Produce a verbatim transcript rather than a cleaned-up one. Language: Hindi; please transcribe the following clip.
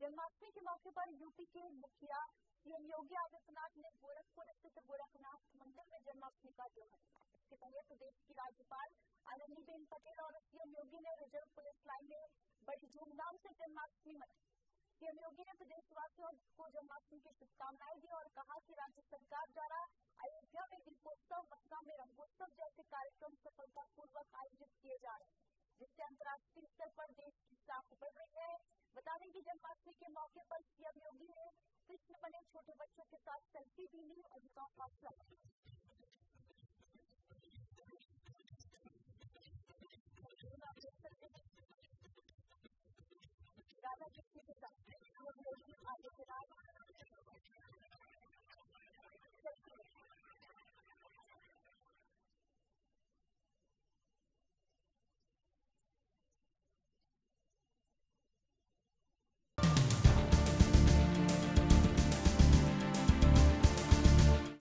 जन्माष्टमी के मौके पर यूपी के मुखिया सीएम योगी आदित्यनाथ ने गोरखपुर स्थित गोरखनाथ मंदिर में जन्माष्टमी का त्योहार मनाया। इसके तहत प्रदेश की राज्यपाल आनंदीबेन पटेल और सीएम योगी ने रिजर्व पुलिस लाइन में बड़ी धूमधाम से जन्माष्टमी मनाई। सीएम योगी ने प्रदेशवासियों को जन्माष्टमी की शुभकामनाएं दी और कहा कि राज्य सरकार द्वारा अयोध्या में दीपोत्सव, मथुरा में रंगोत्सव जैसे कार्यक्रम सफलतापूर्वक आयोजित किए जा रहे हैं, जिससे अंतर्राष्ट्रीय स्तर पर देश की साख बढ़ रही है। बता दें कि जन्माष्टमी के मौके पर सीएम योगी ने कृष्ण बने छोटे बच्चों के साथ सेल्फी भी ली और उनका हौसला राधा कृष्ण के साथ सीएम योगी आदित्यनाथ